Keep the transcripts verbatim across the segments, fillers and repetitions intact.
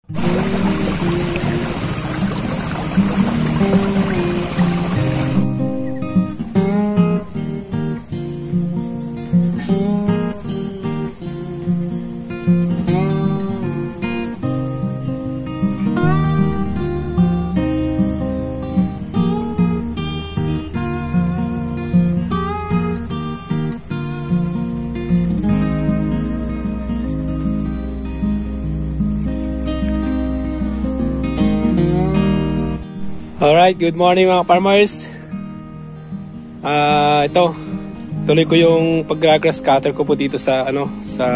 Alright, good morning mga farmers. uh, Ito, tuloy ko yung pag-grass cutter ko po dito sa ano sa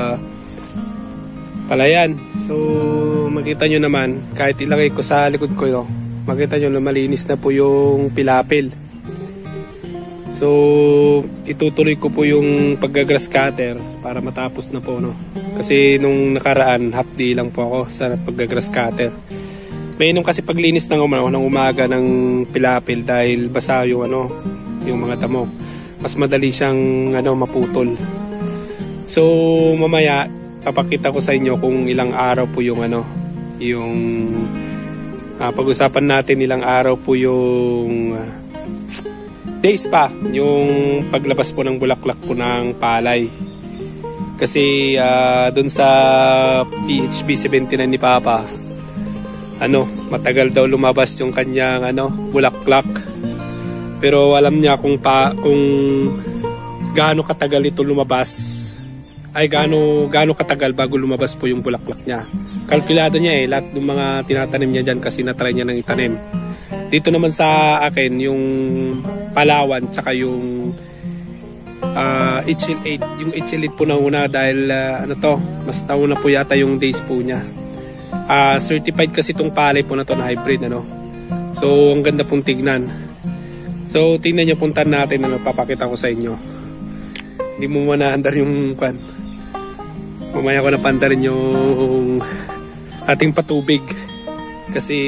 palayan. So makita nyo naman, kahit ilagay ko sa likod ko, no, makita nyo na malinis na po yung pilapil. So itutuloy ko po yung pag-grass cutter para matapos na po, no? Kasi nung nakaraan half day lang po ako sa pag-grass cutter. May inom kasi paglinis ng, um, ng umaga ng pilapil dahil basa yung ano, yung mga damo. Mas madali siyang ano, maputol. So mamaya papakita ko sa inyo kung ilang araw po yung ano, yung uh, pag-usapan natin ilang araw po yung uh, days pa yung paglabas po ng bulaklak po ng palay. Kasi uh, dun sa P H B seventy-nine ni Papa, ano, matagal daw lumabas yung kanyang ano, bulaklak. Pero alam niya kung pa kung gaano katagal ito lumabas. Ay gaano gaano katagal bago lumabas po yung bulaklak niya. Kalkulado niya eh, lahat ng mga tinatanim niya diyan kasi na-try niya nang itanim. Dito naman sa akin yung Palawan tsaka yung uh, H L eight, yung H L eight po na una dahil uh, ano to, mas nauna po yata yung days po niya. Uh, certified kasi itong palay po na to na hybrid, ano. So ang ganda pong tignan. So tingnan nyo, puntan natin, ano, papakita ko sa inyo. Hindi mo manaandar yung kan. Mamaya ko napandarin yung ating patubig. Kasi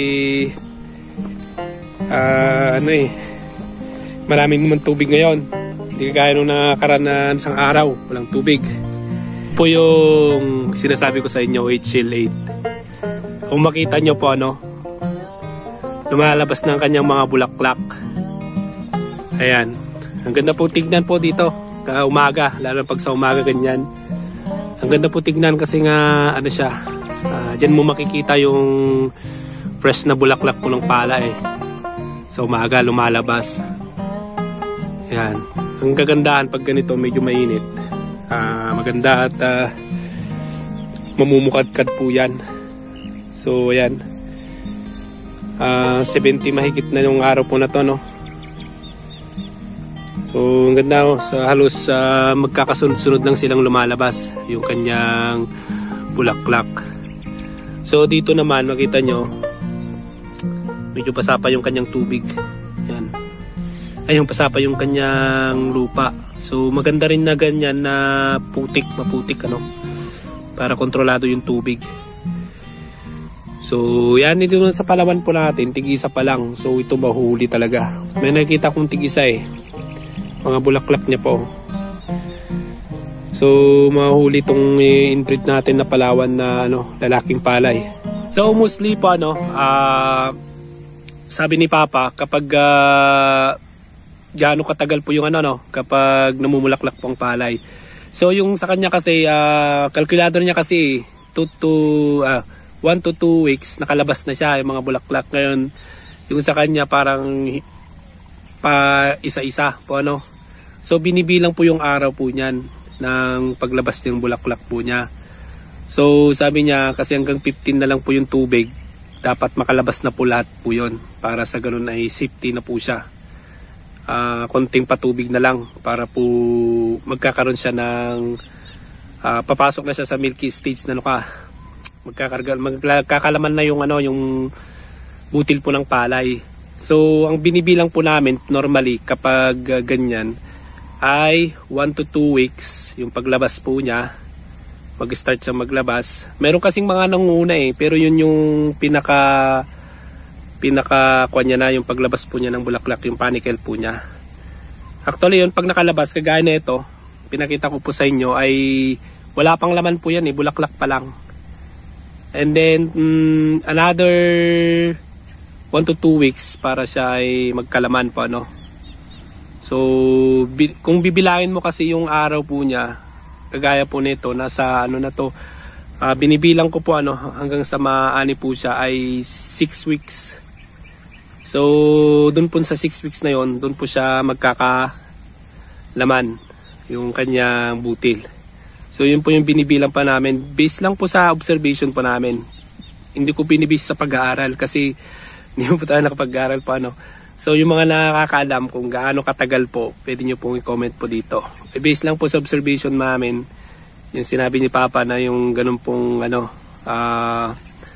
uh, ano eh, maraming naman tubig ngayon. Hindi kagaya nung nakakaraan isang araw walang tubig. Po yung sinasabi ko sa inyo, H L eight. Kung makita nyo po, ano, lumalabas ng kanyang mga bulaklak. Ayan. Ang ganda po tignan po dito. Ka umaga, lalo pag sa umaga ganyan. Ang ganda po tignan kasi nga, ano siya, uh, dyan mo makikita yung fresh na bulaklak po ng pala eh. Sa umaga, lumalabas. Ayan. Ang kagandahan pag ganito, medyo mainit. Uh, maganda at uh, mamumukadkad po yan. So ayan, uh, seventy mahigit na yung araw po na to, no? So ang ganda, oh, sa halos uh, magkakasunod-sunod lang silang lumalabas yung kanyang bulaklak. So dito naman makita nyo, medyo pasapa yung kanyang tubig. Ayan. Ay, yung pasapa yung kanyang lupa. So maganda rin na ganyan na putik, maputik, ano, para kontrolado yung tubig. So yan, dito sa Palawan po natin, tig-isa pa lang. So ito mahuli talaga. May nakikita kong tig-isa eh, mga bulaklak niya po. So mahuli itong inbreed natin na Palawan na ano, lalaking palay. So mostly po ano, uh, sabi ni Papa, kapag uh, gaano katagal po yung ano, no, kapag namumulaklak po ang palay. So yung sa kanya kasi, uh, kalkulado niya kasi two to uh, one to two weeks nakalabas na siya yung mga bulaklak. Ngayon yung sa kanya parang pa isa-isa po, ano. So binibilang po yung araw po niyan ng paglabas ng bulaklak po niya. So sabi niya kasi hanggang fifteen na lang po yung tubig, dapat makalabas na po lahat po yun, para sa ganun ay safety na po siya. Uh, konting patubig na lang para po magkakaroon siya ng uh, papasok na siya sa milky stage na, ano ka, magkakarga, magkakalaman na yung ano, yung butil po ng palay. So ang binibilang po namin normally kapag uh, ganyan ay one to two weeks yung paglabas po niya, mag-start siya maglabas. Meron kasing mga nanguna eh, pero yun yung pinaka pinaka kuha niya na, yung paglabas po niya ng bulaklak, yung panicle po niya. Actually yun, pag nakalabas kagaya na ito, pinakita ko po sa inyo, ay wala pang laman po yan eh, bulaklak pa lang. And then mm, another one to two weeks para siya ay magkalaman po, ano. So bi kung bibilangin mo kasi yung araw po niya, kagaya po nito, nasa ano na to, uh, binibilang ko po ano hanggang sa maani po siya ay six weeks. So dun po sa six weeks na yon, dun po siya magkakalaman yung kanyang butil. So yun po yung binibilang pa namin, based lang po sa observation po namin. Hindi ko binibase sa pag-aaral kasi hindi po tayo nakapag-aaral pa, ano. So yung mga nakakaalam kung gaano katagal po, pwede nyo pong i-comment po dito. E, based lang po sa observation namin, yung sinabi ni Papa na yung ganun pong ano, uh,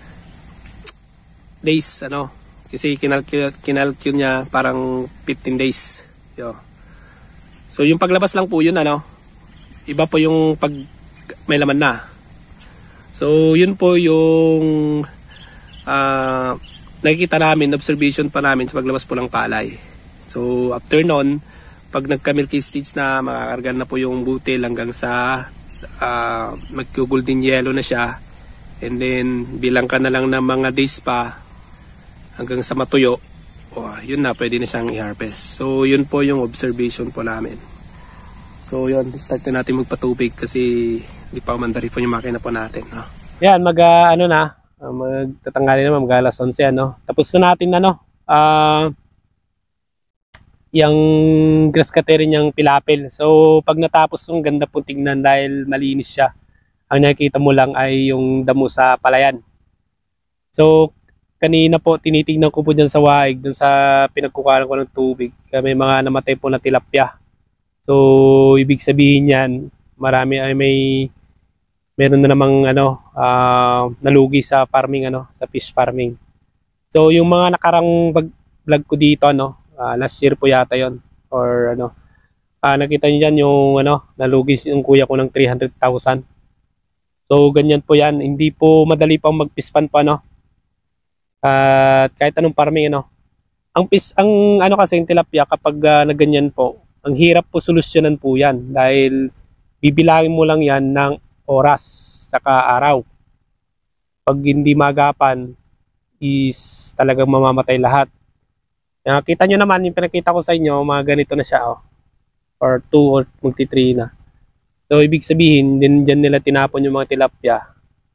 days, ano. Kasi kinalcule, kinalcule niya parang fifteen days. Yo. So yung paglabas lang po yun, ano. Iba po yung pag may laman na. So yun po yung uh, nakikita namin, observation pa namin sa paglabas po ng palay. So after nun, pag nagka-milky stage na, makakargan na po yung butil hanggang sa uh, mag-golden yellow na siya. And then bilang ka na lang ng mga days pa hanggang sa matuyo, oh, yun na, pwede na siyang i-harvest. So yun po yung observation po namin. So yun, start na natin magpatubig kasi hindi pa mandari po yung makina po natin, no? Yan, mag uh, ano na, uh, magtatanggalin naman, mag alas onse, ano. Tapos na natin, ano, uh, yung grass cutter niyang pilapil. So pag natapos, yung ganda po tingnan dahil malinis siya. Ang nakikita mo lang ay yung damo sa palayan. So kanina po, tinitingnan ko po dyan sa waig, dun sa pinagkukalan ko ng tubig. May mga namatay po na tilapia. So ibig sabihin yan, marami ay may meron na namang ano, uh, nalugi sa farming, ano, sa fish farming. So yung mga nakarang vlog ko dito, ano, uh, last year po yata yon, or ano, uh, nakita niyo dyan yung ano, nalugi yung kuya ko ng three hundred thousand. So ganyan po yan, hindi po madali pang magpispan pa, no. At uh, kahit anong farming, ano, ang pis ang ano kasi yung tilapia kapag uh, naganyan po, ang hirap po solusyonan po yan dahil bibilangin mo lang yan ng oras saka araw. Pag hindi magapan is talagang mamamatay lahat. Nakita nyo naman yung pinakita ko sa inyo, mga ganito na siya, oh, or two or magti three na. So ibig sabihin din dyan nila tinapon yung mga tilapia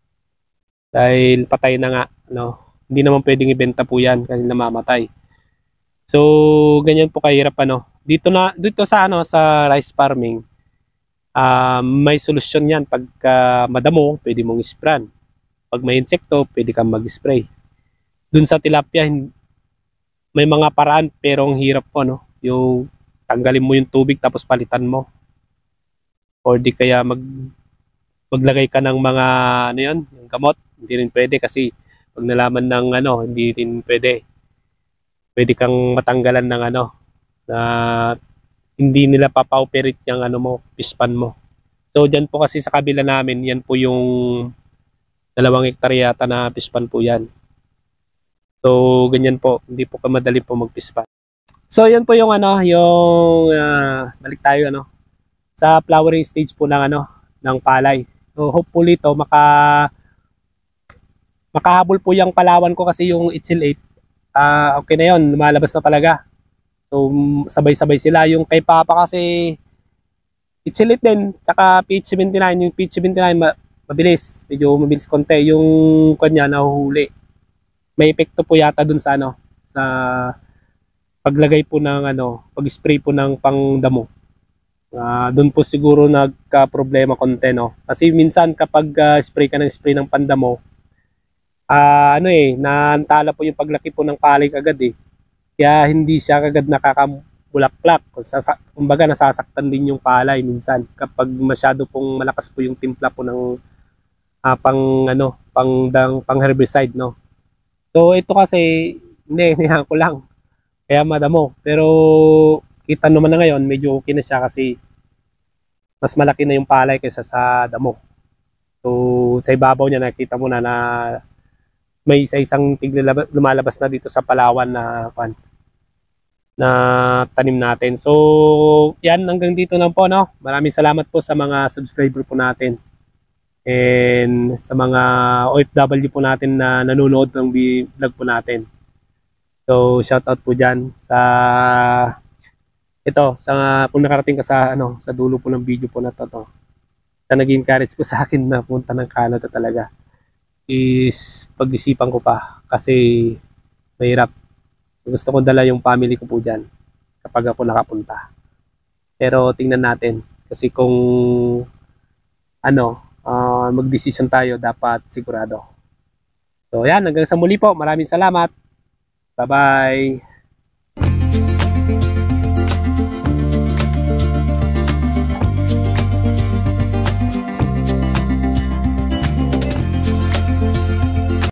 dahil patay na nga, no? Hindi naman pwedeng ibenta po yan kasi namamatay. So ganyan po kahirap, ano. Dito na dito sa ano sa rice farming, uh, may solusyon yan. Pagka madamo, pwede mong isprayan. Pag may insekto, pwede kang mag-spray. Dun sa tilapia, may mga paraan pero ang hirap po, no. Yung tanggalin mo yung tubig tapos palitan mo. Or di kaya mag maglagay ka ng mga ano yun, yung gamot. Hindi rin pwede kasi pag nalaman ng ano, hindi rin pwede. Pwede kang matanggalan ng ano, na hindi nila papa-operate yung ano mo, pispan mo. So dyan po kasi sa kabila namin, yan po yung dalawang hektarya yata na pispan po yan. So ganyan po, hindi po ka madali po magpispan. So yan po yung ano, yung uh, balik tayo ano, sa flowering stage po ng ano, ng palay. So hopefully to maka makahabol po yung palawan ko kasi yung Itzel eight. Uh, okay na yun, lumalabas na talaga. So sabay-sabay sila. Yung kay Papa kasi Itzel eight din, tsaka P H seventy-nine. Yung P H seventy-nine ma mabilis, medyo mabilis konti. Yung kanya nahuhuli. May epekto po yata dun sa ano, sa paglagay po ng ano, pag-spray po ng pangdamo. Uh, dun po siguro nagka-problema konti, no. Kasi minsan kapag uh, spray ka ng spray ng pandamo, Uh, ano eh, naantala po yung paglaki po ng palay agad eh. Kaya hindi siya agad nakakabulaklak. Kumbaga nasasaktan din yung palay minsan kapag masyado pong malakas po yung timpla po ng uh, pang ano, pang dang, pang herbicide, no. So ito kasi hindi, niyan ko lang. Kaya madamo. Pero kita naman na ngayon, medyo okay na siya kasi mas malaki na yung palay kaysa sa damo. So sa ibabaw niya nakita mo na na may isa-isang tig lumalabas na dito sa Palawan na pan na tanim natin. So yan, hanggang dito lang po, no. Maraming salamat po sa mga subscriber po natin. And sa mga O F W po natin na nanonood ng vlog po natin. So shoutout po dyan sa ito, sa kung nakarating ka sa ano, sa dulo po ng video po na to, to sa naging encourage po sa akin na punta ng Canada talaga is pag-isipan ko pa kasi mahirap. Gusto ko dala yung family ko po dyan kapag ako nakapunta. Pero tingnan natin kasi kung ano, uh, mag-decision tayo dapat sigurado. So yan, hanggang sa muli po. Maraming salamat. Bye-bye.